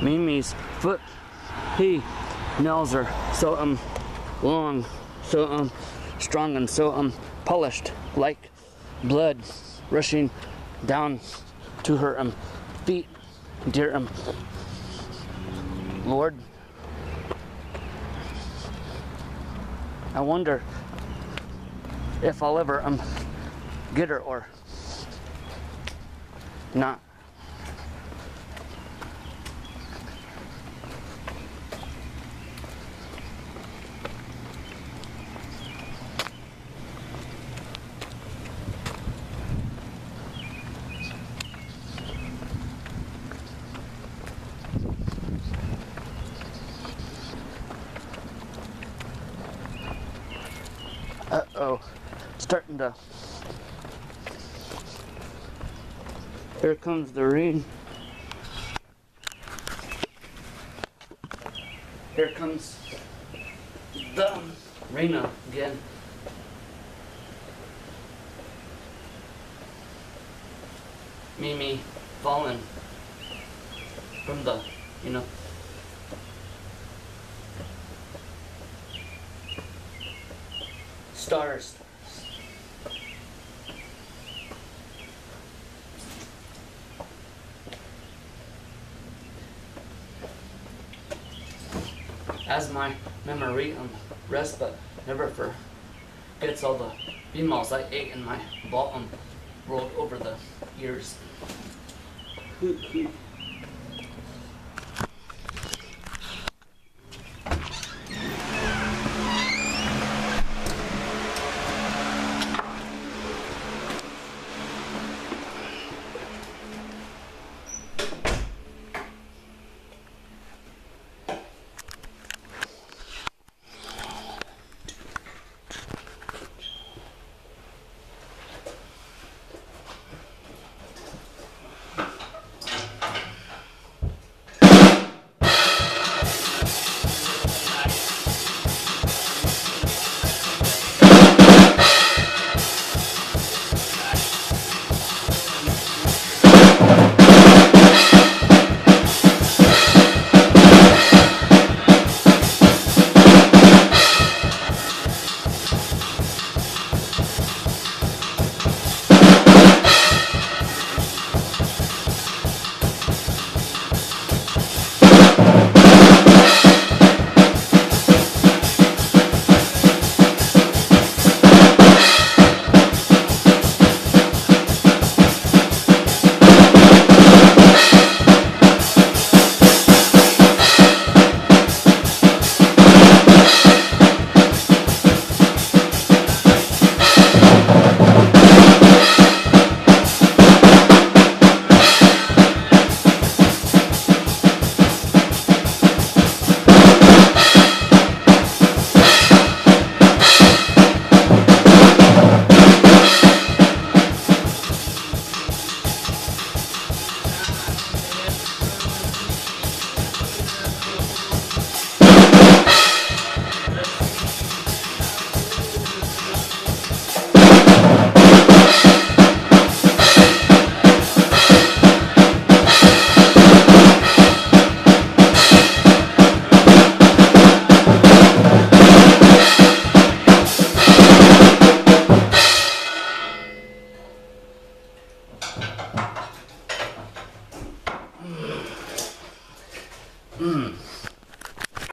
Mimi's foot, nails are so long, so strong, and so polished, like blood rushing down to her feet. Dear Lord, I wonder if I'll ever get her or not. Uh-oh, starting to. Here comes the rain. Here comes the rain again. Mimi falling from the, stars. As my memory rests, but never forgets all the females I ate in my bottom rolled over the years.